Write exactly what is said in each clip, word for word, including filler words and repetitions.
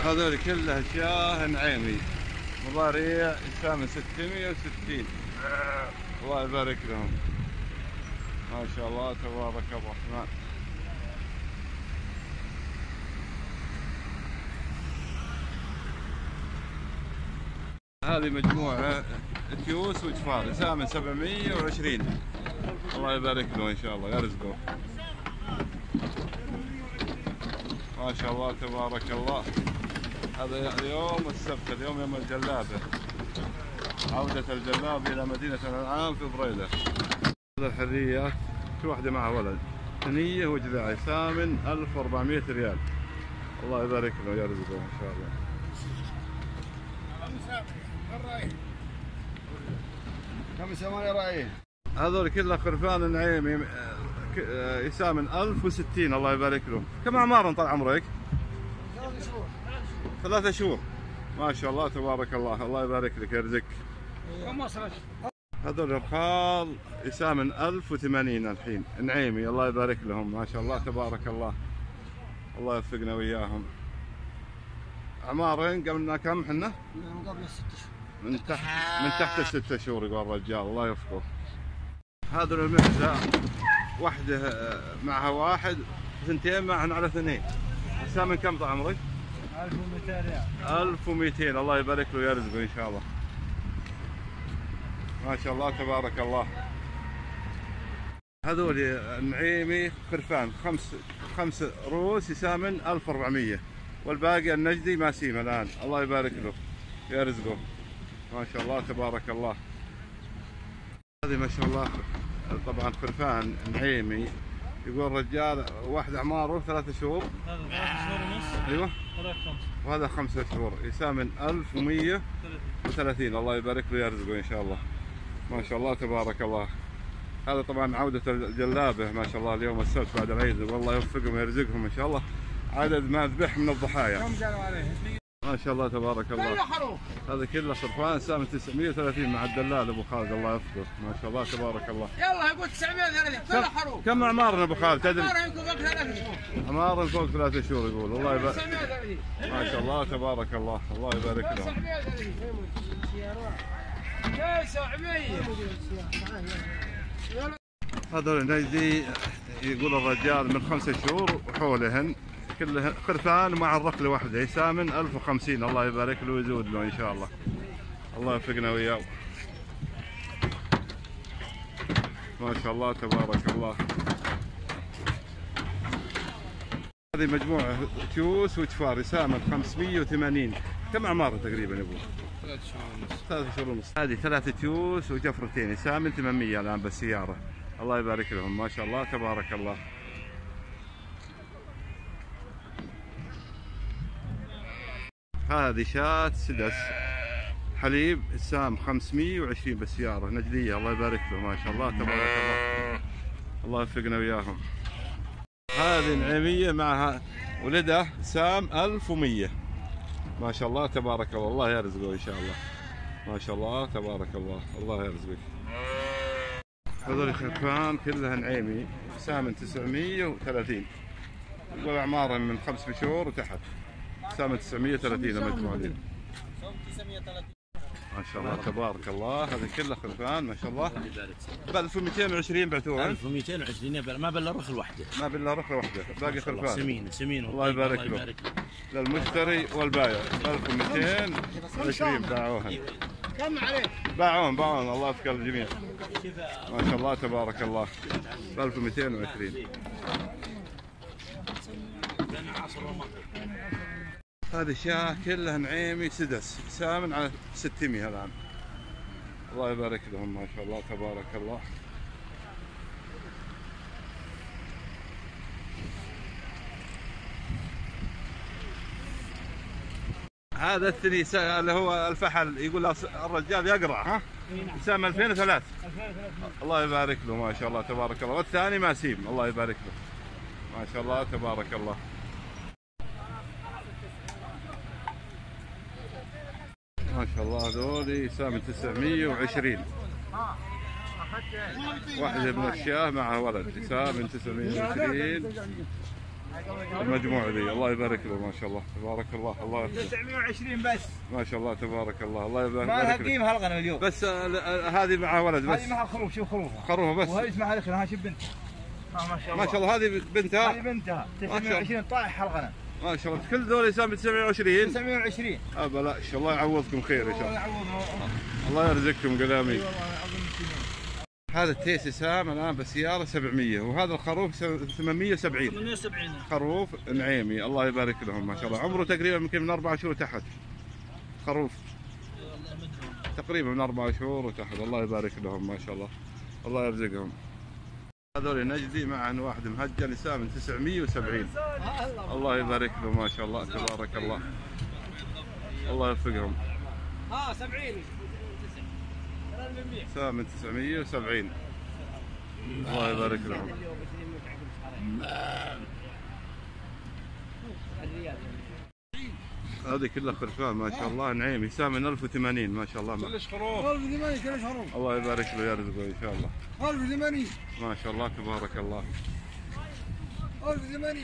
هذول كلها شاه نعيمي مضاريع يسامن ستمية وستين. الله يبارك لهم ما شاء الله تبارك الرحمن. هذه مجموعة تيوس وجفار يسامن سبعمية وعشرين. الله يبارك له إن شاء الله يرزقه ما شاء الله تبارك الله. هذا اليوم السبت، اليوم يوم الجلابة، عودة الجلاب إلى مدينة الأنعام في بريدة. هذا الحريات كل واحدة معها ولد، ثنية وجذاع يسامن ألف وأربعمية ريال. الله يبارك له ويرزقه إن شاء الله. كم ثمانية رأيه؟ هذول كلها خرفان النعيمي يسامن ألف وستين. الله يبارك له. كم أعمارهم طال عمرك؟ ثلاثة شهور. ثلاثة شهور ما شاء الله تبارك الله. الله يبارك لك يرزقك. كم وصلت؟ هذول الخال يسامن ألف وثمانين الحين نعيمي. الله يبارك لهم ما شاء الله تبارك الله. الله يوفقنا وياهم. أعمارهن قبلنا كم حنا؟ من قبل الست شهور. من تحت من تحت الستة شهور يقول الرجال. الله يوفقه. هذول المعزة واحدة معها واحد، ثنتين معهن على اثنين. يسامن كم طال عمرك؟ ألف ومئتين ريال. ألف ومئتين. الله يبارك له ويرزقه إن شاء الله ما شاء الله تبارك الله. هذول النعيمي خرفان خمس خمس روس يسامن ألف وأربعمية، والباقي النجدي ماسيم الآن. الله يبارك له ويرزقه ما شاء الله تبارك الله. هذه ما شاء الله طبعا خرفان نعيمي. يقول الرجال واحد أعماره ثلاثة شهور. هذا ثلاثة شهور ونص. أيوه. هذا خمسة. وهذا خمسة شهور يسامن ألف ومئة وثلاثين. الله يبارك له ويرزقه إن شاء الله ما شاء الله تبارك الله. هذا طبعا عودة الجلابة ما شاء الله اليوم السبت بعد العيد. والله يوفقهم ويرزقهم إن شاء الله. عدد ما ذبح من الضحايا كم جالوا عليه؟ ما شاء الله تبارك الله. هذا كله خرفان سامن تسعمية وثلاثين مع الدلال ابو خالد. الله يوفقه ما شاء الله تبارك الله. يلا يقول تسعمية وثلاثين كله حروف. كم اعمارنا ابو خالد تدري؟ أعمارهم يمكن فوق ثلاثة شهور. اعمارهم فوق ثلاثة شهور يقول. الله يبارك تسعمية وثلاثين ما شاء الله تبارك الله. الله يبارك لهم. تسعمية وثلاثين تسعمية. هذول النجدي يقول الرجال من خمسة شهور وحولهن كلهن خرفان مع الرقله واحده يسامن ألف وخمسين. الله يبارك له ويزود له ان شاء الله. الله يوفقنا وياه ما شاء الله تبارك الله. هذه مجموعه تيوس وجفار يسامن خمسمية وثمانين. كم اعماره تقريبا يا ابو؟ ثلاث شهور ونص. ثلاث شهور ونص. هذه ثلاثه تيوس وجفرتين يسامن ثمانمية الان بالسياره. الله يبارك لهم ما شاء الله تبارك الله. هذه شاة سدس حليب سام خمسمية وعشرين بالسيارة نجدية. الله يبارك له ما شاء الله تبارك الله. الله يوفقنا وياهم. هذه نعيمية معها ولده سام ألف ومئة ما شاء الله تبارك الله. الله يرزقه إن شاء الله ما شاء الله تبارك الله. الله يرزقك. هذول خرفان كلها نعيمي سامن تسعمية وثلاثين. يقول أعمارهم من خمس شهور وتحت. سامن تسعمية وثلاثين المجموعين ما شاء الله تبارك الله. هذا كله خرفان ما شاء الله ب ألف ومئتين وعشرين بعتوها. ألف ومئتين وعشرين ما بلا رخ الوحده. ما بلا رخ واحده باقي خرفان سمين سمين. الله يبارك له للمشتري والبايع. ألف ومئتين وعشرين باعوها. كم عليه؟ باعون باعون. الله يوفق الجميع ما شاء الله تبارك الله. ألف ومئتين وعشرين. هذه الشاة كلها نعيمي سدس سامن على ستمية الآن. الله يبارك لهم ما شاء الله تبارك الله. هذا الثني اللي هو الفحل يقول الرجال يقرع ها يسامن ألفين وثلاثة. الله يبارك له ما شاء الله تبارك الله. والثاني ماسيم. الله يبارك له ما شاء الله تبارك الله. ما شاء الله هذول يسامن تسعمية وعشرين. واحدة من الشاه معها ولد يسامن تسعمية وعشرين. المجموعة ذي الله يبارك له ما شاء الله تبارك الله. الله يبارك تسعمية وعشرين بس ما شاء الله تبارك الله. الله يبارك ما لها له. قيمة هالغنم اليوم. بس آه، آه، هذه معها ولد بس. هذه معها خروف، شوف خروفها. خروفها بس. وهذه اسمها الخير، ها شوف بنتها. آه ما شاء الله. ما شاء الله هذه بنتها. هذه بنتها ما شاء الله. تسعمية وعشرين طائح هالغنم. ما شاء الله كل ذول يساوي تسعمية وعشرين. تسعمية وعشرين. اه بلاش الله يعوضكم خير ان شاء الله الله. يعوضها. الله يرزقكم قلامي. اي والله اظن مسلمين. هذا التيس سام الان بسياره سبعمية وهذا الخروف ثمانمية وسبعين. ثمانية وسبعين. خروف نعيمي الله يبارك لهم ما شاء الله. عمره تقريبا يمكن من اربع شهور تحت. خروف تقريبا من اربع شهور وتحت. الله يبارك لهم ما شاء الله. الله يرزقهم. هذول نجدي معهن واحد مهجن سام تسعمية وسبعين. الله يبارك له ما شاء الله تبارك الله. الله يوفقهم. ها سبعين سام تسعمية وسبعين. الله يبارك لهم. هذه كلها خرفان ما شاء الله نعيمي سام من ألف وثمانين ما شاء الله. كلش خروف ألف وثمانين كلش خروف. الله يبارك له ويرزقه ان شاء الله. ألف وثمانين ما شاء الله تبارك الله. ألف وثمانين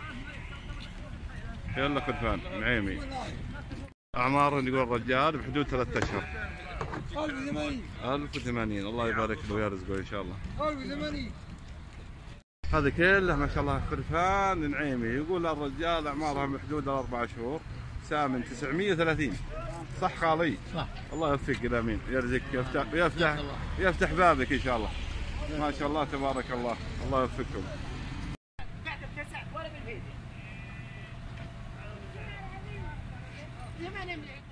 يلا خرفان نعيمي. اعمار يقول الرجال بحدود ثلاثة اشهر. ألف وثمانين ألف وثمانين. الله يبارك له ويرزقه ان شاء الله. ألف وثمانين هذا كله ما شاء الله خرفان نعيمي. يقول الرجال اعمارها بحدود الاربع شهور. سامن تسعمية وثلاثين. صح خالي؟ صح. الله يوفقك الامين يرزقك يفتح يفتح يفتح بابك ان شاء الله. ما شاء الله تبارك الله. الله يوفقكم. زمان